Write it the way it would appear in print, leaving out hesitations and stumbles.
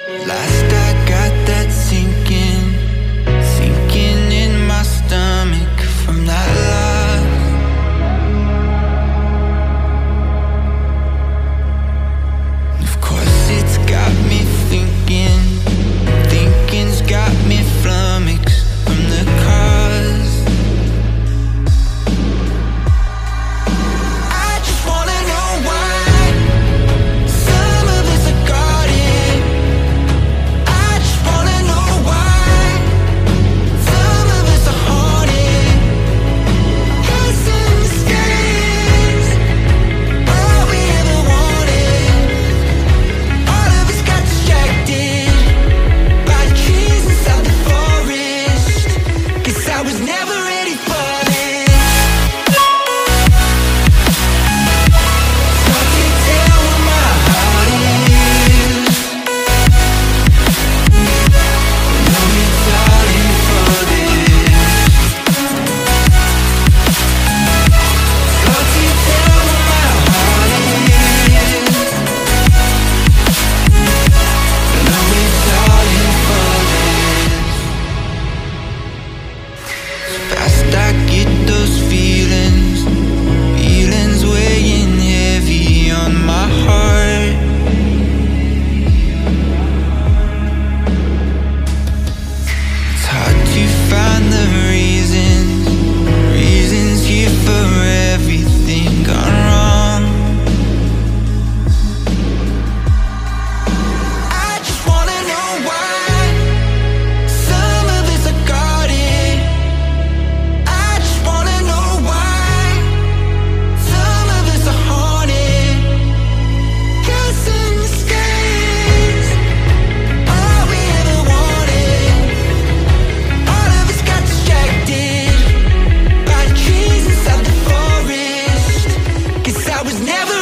Last I got that sinking in my stomach from that love. Of course it's got me thinking's got me flummoxed from the cause. I just wanna know why some of us are guarded. I just wanna know why some of us are haunted. Cause in the skies, all we ever wanted. All of us got distracted by the trees inside the forest. Cause I was never ready for this. So I can tell where my heart is. No need darling for this. So I can tell where my heart is. No need darling for this. Fast I get those feelings weighing heavy on my heart. It's hard to find the reasons here for everything gone wrong. I just wanna know why some of us are guarded. I just wanna know why some of us are haunted. Cause in the skies, all we ever wanted. All of us got distracted by the trees inside the forest. Cause I was never